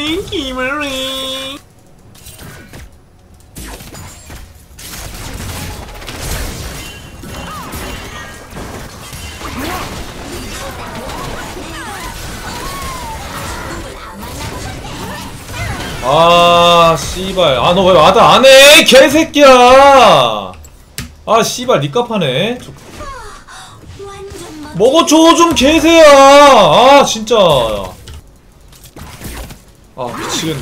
기물리. 아 씨발. 아 너 왜 와드 안해 개새끼야. 아 씨발 니값하네. 먹어줘 좀 개새야. 아 진짜. 아 미치겠네.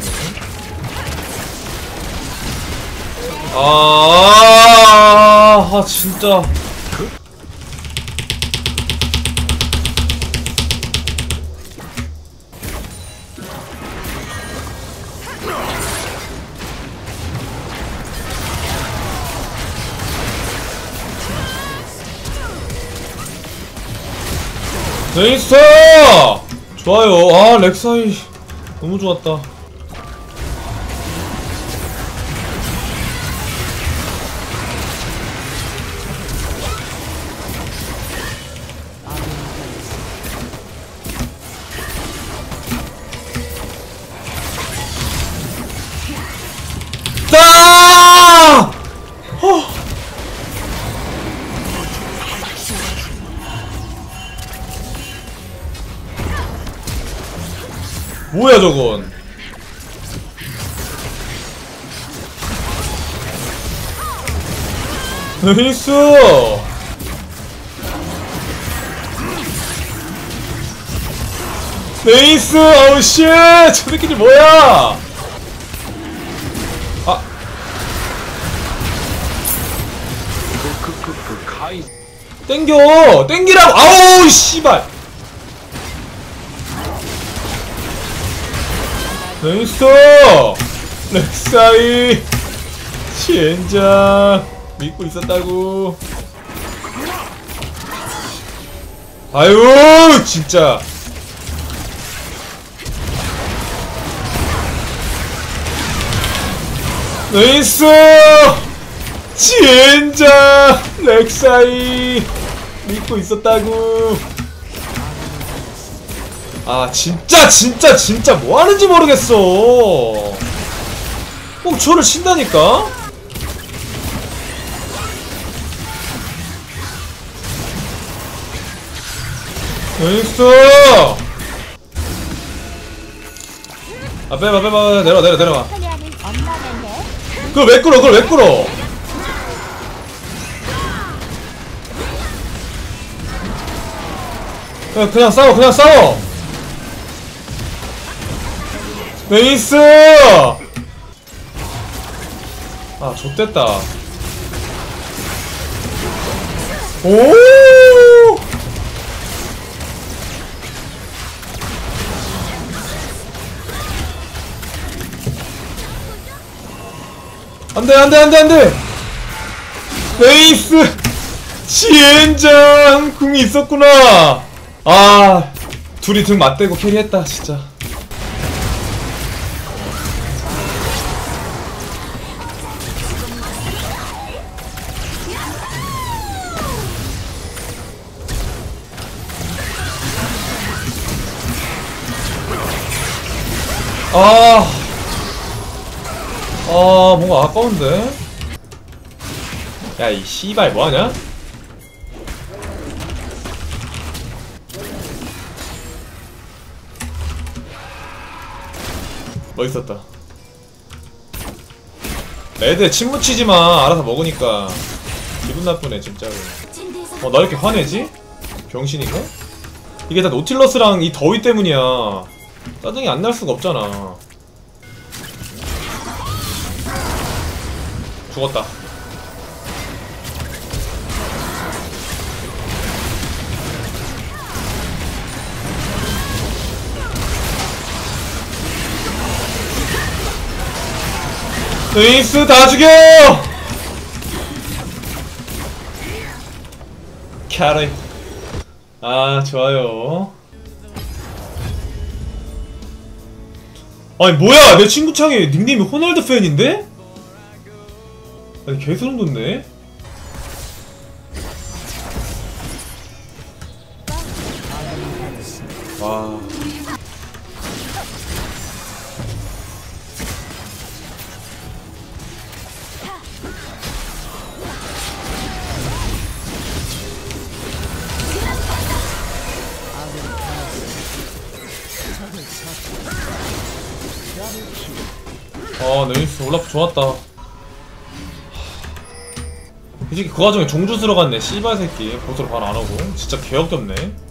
아 진짜. 네이스! 좋아요. 아 렉사이 너무 좋았다. 따! 뭐야 저건. 나이스. 네이스. 어우 쉣. 저 새끼들 뭐야. 아 땡겨 땡기라고. 아우 씨발. 나이스. 렉사이 젠장 믿고 있었다고. 아유 진짜. 나이스. 젠장 렉사이 믿고 있었다고. 아 진짜 뭐하는지 모르겠어. 꼭 저를 친다니까. 나이스. 아 빼봐 내려와. 그걸 왜 끌어. 그냥 싸워. 네이스. 아 좆됐다. 오 안돼. 네이스. 지엔장 궁이 있었구나. 아 둘이 등 맞대고 캐리했다 진짜. 뭔가 아까운데? 야, 이 씨발 뭐하냐? 멋있었다. 애들 침 묻히지마. 알아서 먹으니까. 기분 나쁘네 진짜로. 나 이렇게 화내지? 병신인가? 이게 다 노틸러스랑 이 더위 때문이야. 짜증이 안 날 수가 없잖아. 죽었다. 에이스 다 죽여! 캐리. 아 좋아요. 아니 뭐야, 내 친구 창에 닉네임이 호날두 팬인데? 아니 개소름 돋네. 와 아 네이스 올라프 좋았다. 이 새끼 그 와중에 종주 들어갔네 씨발 새끼. 보스로 바로 안오고 진짜 개역겹네.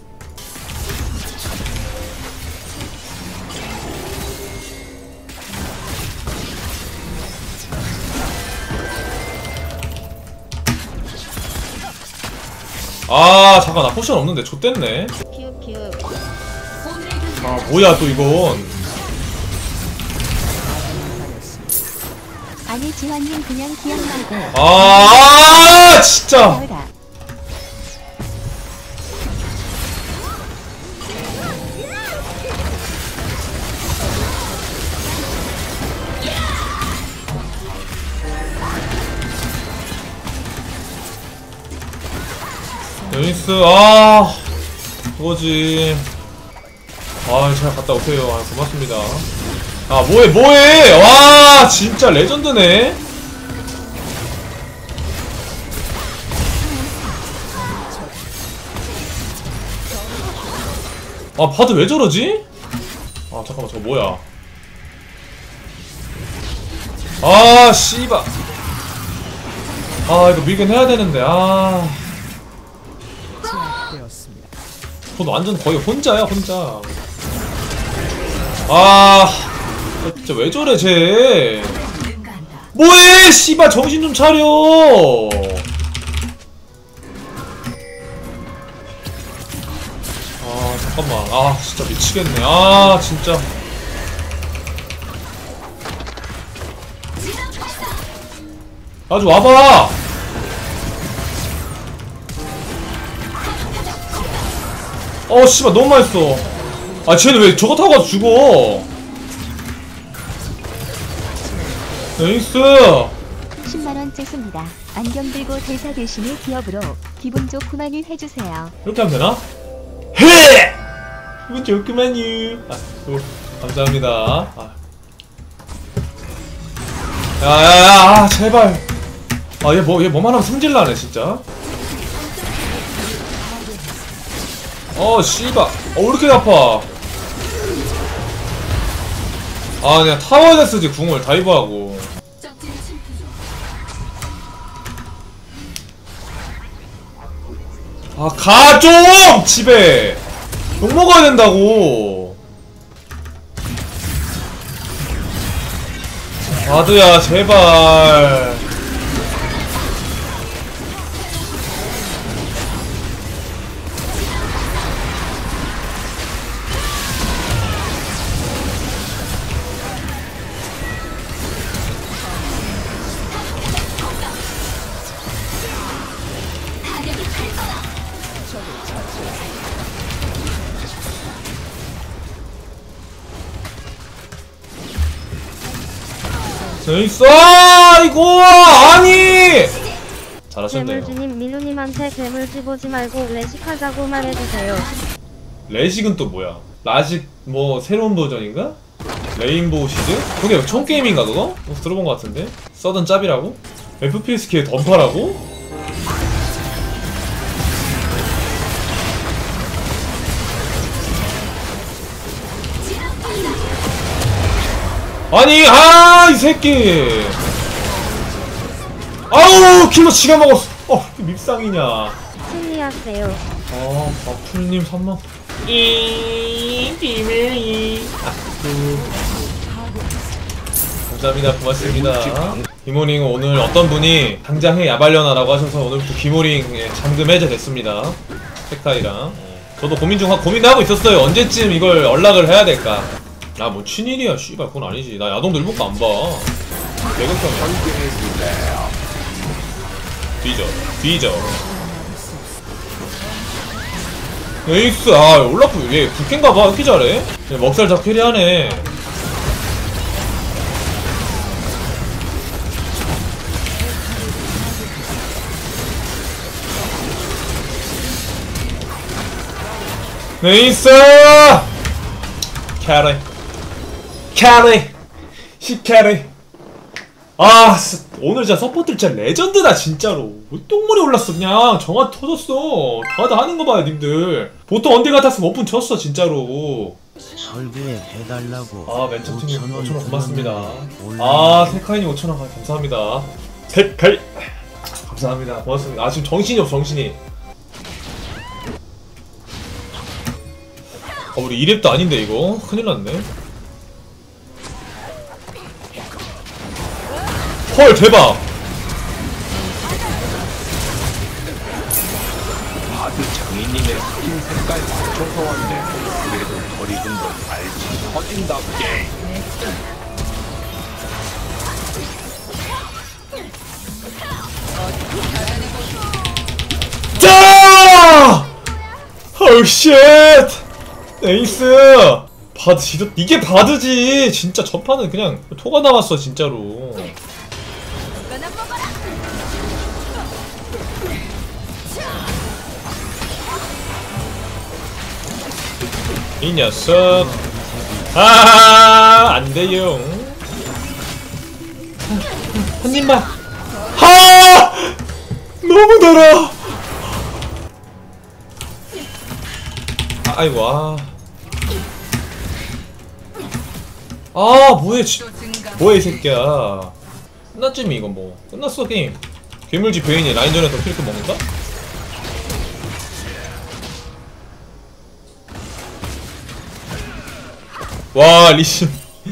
아 잠깐 나 포션 없는데 좆됐네. 아 뭐야 또 이건. 아니 지환님 그냥 기억나고. 아 진짜. 나이스. 아 그거지. 아 잘 갔다 오세요. 아 고맙습니다. 아 뭐해 와 진짜 레전드네. 아 바드 왜 저러지? 아 잠깐만 저거 뭐야. 아 씨발. 아 이거 밀긴 해야 되는데. 아 전 완전 거의 혼자야 혼자. 아 진짜 왜 저래 쟤. 뭐해 씨발 정신 좀 차려. 아 잠깐만. 아 진짜 미치겠네. 아 진짜. 아주 와봐. 어 씨발 너무 맛있어. 아 쟤는 왜 저거 타고 가서 죽어. 나이스. 10만원째 씁니다. 안경 들고 대사 대신에 기업으로 기분 좋구만유 해주세요. 이렇게 하면 되나? 해! 기분 좋구만유. 아, 또 감사합니다. 아. 야야야 아, 제발. 아 얘 뭐만 하면 승질나네 진짜. 씨발. 왜 이렇게 아파. 아 그냥 타워에다 쓰지 궁을 다이브하고. 아 가 좀! 집에 욕먹어야 된다고. 바드야 제발. 있어 이거 아니. 잘하셨네요. 괴물주님 민우님한테 괴물 집오지 말고 레식하자고 말해주세요. 레식은 또 뭐야? 라식 뭐 새로운 버전인가? 레인보우 시드? 그게 총 게임인가 그거? 들어본 것 같은데? 서든 짭이라고? FPSK의 던파라고? 아니 이 새끼. 아우 킬러 지가 먹었어. 이게 밉상이냐. 승리하세요. 바풀님 3만. 비밀이. 감사합니다. 고맙습니다. 기모링 오늘 어떤 분이 당장 해 야발려나라고 하셔서 오늘부터 기모링 잠금 해제됐습니다. 팩타이랑. 저도 고민도 하고 있었어요. 언제쯤 이걸 연락을 해야 될까. 야 뭐 친일이야 씨발 그건 아니지. 나 야동도 일본거 안 봐. 개극혐이야. 뒤져. 에이스. 올라프 얘 국캔가봐. 왜 이렇게 잘해? 먹살 다 캐리하네. 에이스. 캐리. 오늘 진짜 서포트 진짜 레전드다 진짜로. 왜 똥물이 올랐어. 그냥 정화 터졌어. 다들 하는 거 봐요 님들. 보통 언제 같았으면 오픈 쳤어 진짜로. 설계해달라고. 아 멘토팀님 5,000원 5,000원 고맙습니다. 올리네. 아 세카이님 5,000원 감사합니다. 세카이 감사합니다. 고맙습니다. 아 지금 정신이 없어 정신이. 우리 2렙도 아닌데 이거 큰일났네. 헐 대박. 아주 장인님의 스킨 색깔 맞춰서 왔네. 그래도 덜 익은 건 알지 터진답게. 자! 어우 쉣! 에이스! 바드 진짜 이게 바드지. 진짜 전판은 그냥 토가 나왔어 진짜로. 이 녀석. 아, 안 돼요. 한 입만. 하! 너무 달아. 아이고 아. 뭐해 뭐해 이 새끼야. 끝났지미 이건 뭐. 끝났어 게임. 괴물지 베인이 라인전에서 킬크 먹는다? 와 리신.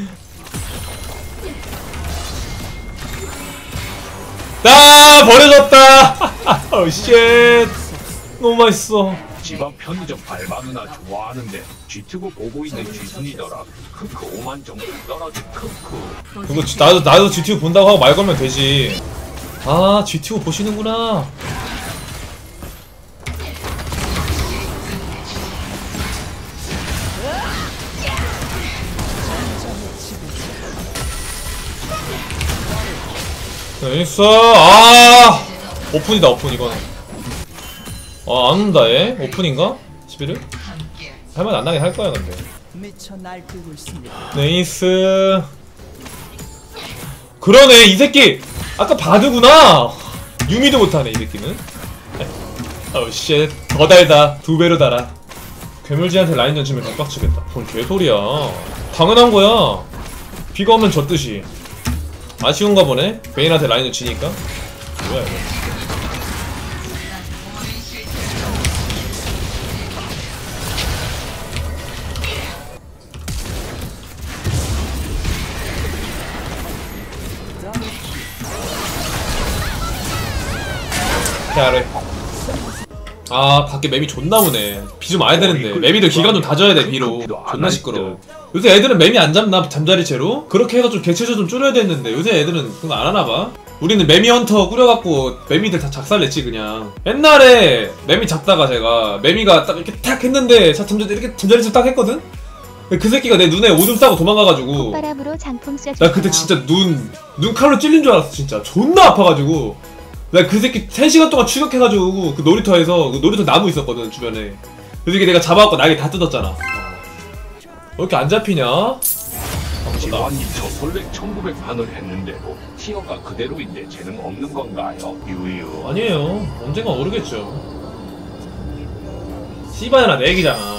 나 버려졌다. 오 쉣. 너무 맛있어. 집앞 편의점 알바 누나 좋아하는데 쥐트고 보고 있는 쥐순이더라. 크크 5만 정도 떨어진 크크. 그거 나도 GTO 본다고 하고 말 걸면 되지. 아 GTO 보시는구나. 있어. 오픈이다 오픈 이거는. 안 온다 얘. 오픈인가? 11일? 할만 안 나긴 할 거야 근데. 네이스. 그러네 이 새끼. 아까 바드구나. 유미도 못하네 이 새끼는. 어우 쉣. 더 달다. 2배로 달아. 괴물지한테 라인전 치면 개빡치겠다. 뭔 개소리야. 당연한 거야. 비가 오면 졌듯이. 아쉬운가 보네. 베인한테 라인을 치니까. 뭐야 이거. 아래. 밖에 맵이 존나 오네. 비 좀 와야 되는데. 맵이들 기간 좀 다져야 돼 비로. 존나 시끄러워. 요새 애들은 맵이 안 잡나? 잠자리 채로? 그렇게 해서 좀 개체수 좀 줄여야 되는데 요새 애들은 그거 안 하나봐. 우리는 매미 헌터 꾸려갖고 매미들 다 작살냈지 그냥. 옛날에 매미 잡다가 제가 매미가 딱 이렇게 탁 했는데 이렇게 잠자리 딱 했거든? 그 새끼가 내 눈에 오줌 싸고 도망가가지고 바람으로 장풍 쏴주세요. 나 그때 진짜 눈 칼로 찔린 줄 알았어 진짜. 존나 아파가지고 나 그 새끼 3시간 동안 추격해가지고 그 놀이터에서 그 놀이터 나무 있었거든 주변에. 그 새끼 내가 잡아갖고 날개 다 뜯었잖아. 왜 이렇게 안 잡히냐? 지원이 저 솔렉 1900판을 했는데도 티어가 그대로인데 재능 없는 건가요? 유유. 아니에요. 언젠가 오르겠죠. 씨바야나 내 얘기잖아.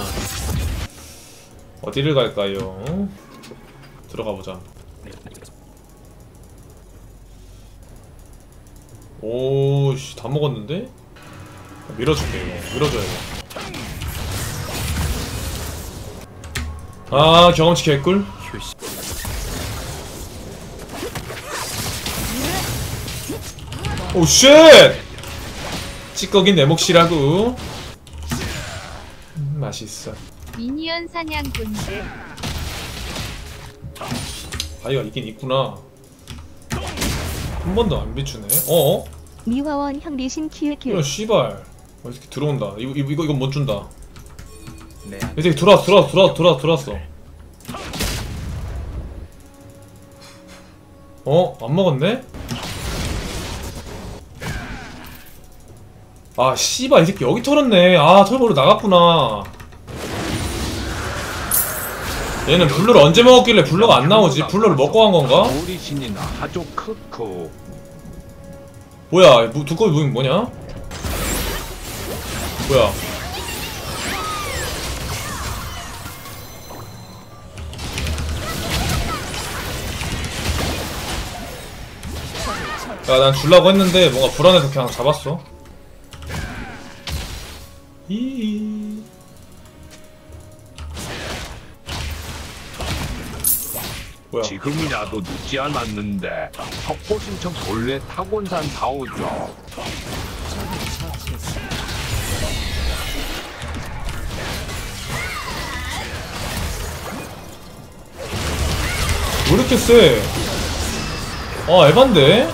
어디를 갈까요? 들어가보자. 오씨 다 먹었는데? 밀어줄게 이거. 밀어줘야 돼. 경험치 개꿀. 오 쉣! 찌꺼긴 내 몫이라고. 맛있어. 미니언 사냥꾼들. 바위가 있긴 있구나. 한 번도 안 비추네. 어어? 미화원 형 리신 키우키우. 이런 씨발. 이 새끼 들어온다. 이거 못 준다. 이 새끼 들어왔어. 안 먹었네? 씨발 이 새끼 여기 털었네. 털보러 나갔구나. 얘는 블루를 언제 먹었길래 블루가 안 나오지? 블루를 먹고 간 건가? 우리 신이나 아주 크크. 뭐야? 두꺼비 무빙 뭐냐? 뭐야? 야, 난 줄라고 했는데 뭔가 불안해서 그냥 잡았어. 이. 뭐야? 지금이라도 늦지 않았는데 석고 신청 본래 타곤산 사오죠. 왜 이렇게 세? 아, 에반데?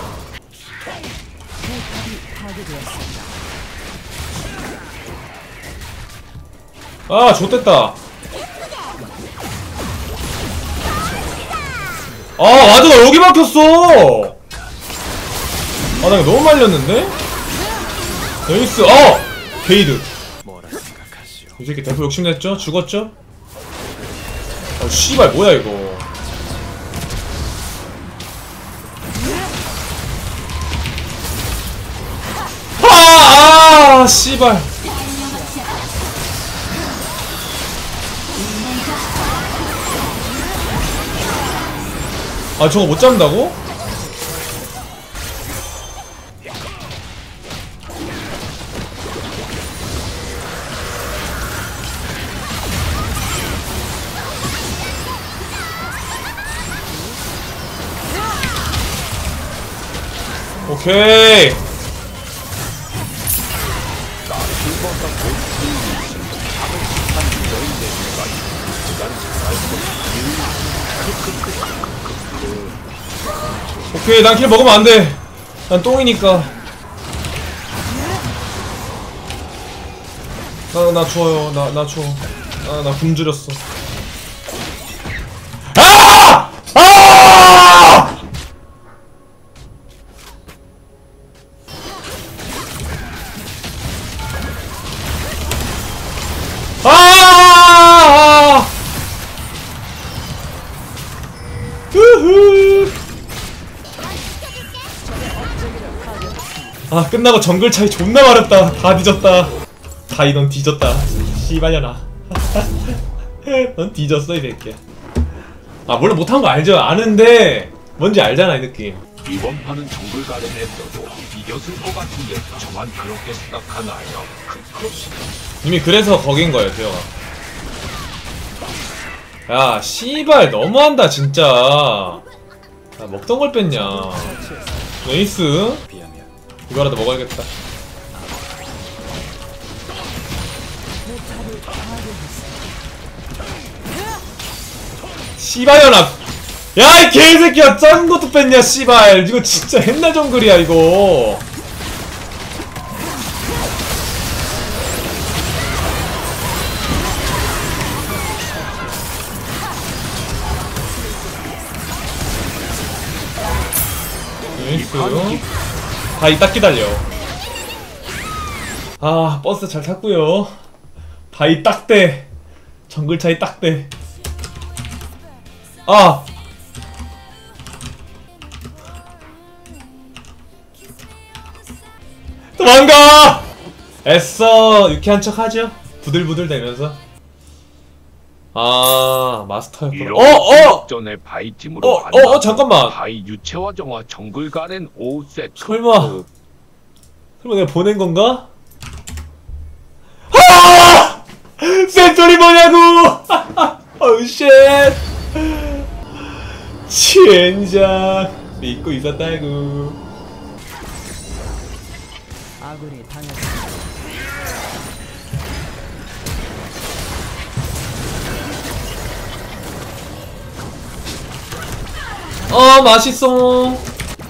아, 좆됐다. 아, 맞아, 나 여기 막혔어! 아, 나 이거 너무 말렸는데? 나이스, 게이드. 이 새끼 대포 욕심냈죠? 죽었죠? 씨발, 뭐야, 이거. 씨발. 아, 저거 못 잡는다고? 오케이. 오케이, 난 킬 먹으면 안 돼. 난 똥이니까. 나 추워요. 나 추워. 나 굶주렸어. 아! 아! 아! 으흐. 아, 끝나고 정글 차이 존나 말했다. 다 뒤졌다. 다이, 넌 뒤졌다. 씨발려나. 넌 뒤졌어, 이 새끼야. 아, 물론 못한 거 알죠? 아는데 뭔지 알잖아, 이 느낌. 이번 판은 정글 가렌했어도 이겼을 것 같은데 저만 그렇게 생각하나요? 이미 그래서 거긴 거예요, 대영아. 야, 씨발 너무한다 진짜. 야, 먹던 걸 뺐냐. 네이스. 이거라도 먹어야겠다. 씨발려나. 야, 이 개새끼야, 작은 것도 뺐냐, 씨발. 이거 진짜 옛날 정글이야, 이거. 나이스. 다이 딱 기다려. 아, 버스 잘 탔구요. 다이 딱대. 정글 차이 딱대. 아! 도망가! 애써 유쾌한 척 하죠? 부들부들 대면서. 아, 마스터였구나. 전에 바이팀으로 잠깐만. 바이 유채화 정화 정글 가렌 5세트. 설마 내가 보낸 건가? 아! 센토리 뭐냐고! 어우 쉣! 젠장 믿고 있었다고. 아군이 당했습니다. 맛있어.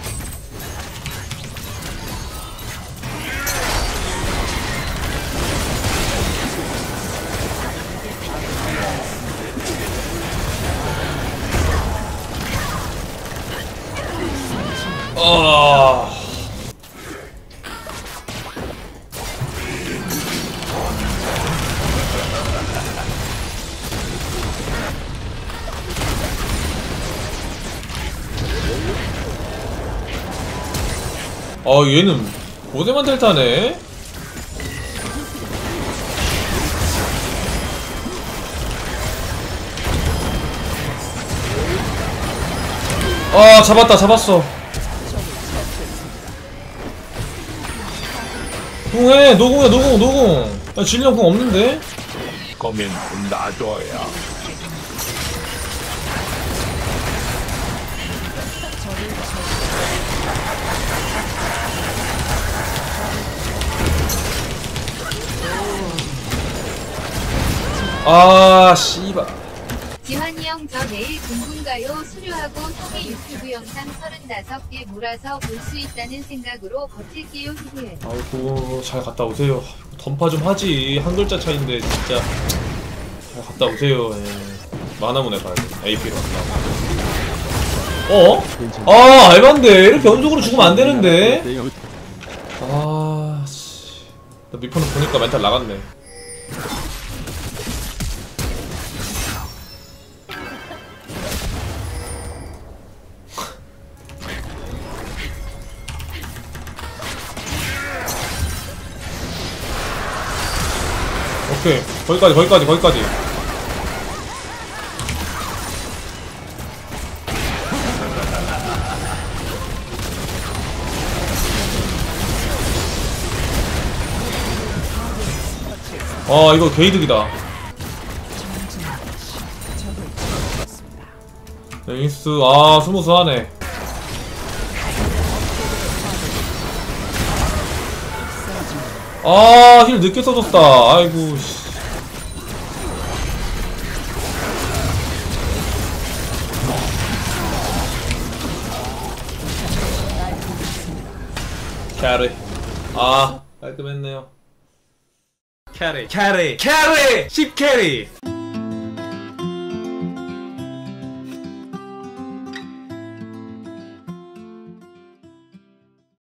얘는 고대만 델타네? 잡았어. 궁해 노궁해 노궁 야 질량 궁 없는데? 거면 좀 놔줘야. 아 씨발 지환이 형 저 내일 공군가요 수료하고 형의 유튜브 영상 35개 몰아서 볼 수 있다는 생각으로 버틸게요. 히히. 아이고 잘 갔다 오세요. 던파 좀 하지. 한 글자 차인데 진짜 잘 갔다 오세요. 예. 만화문에 가야 돼. AP로 갔다. 어? 아 알반데 이렇게 연속으로 죽으면 안 되는데. 아 씨. 나 미포는 보니까 멘탈 나갔네. 오케이 거기까지 아 이거 개이득이다. 네이스 아 스무스하네. 아, 힐 늦게 써줬다. 아이고, 씨. 캐리. 아, 깔끔했네요. 캐리. 10캐리!